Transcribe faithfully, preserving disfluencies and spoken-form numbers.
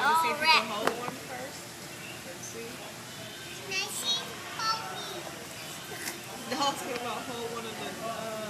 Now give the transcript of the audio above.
want to see if you can hold one first? Let's see. Can I see? Hold me. No, it's going to hold one of the... Uh,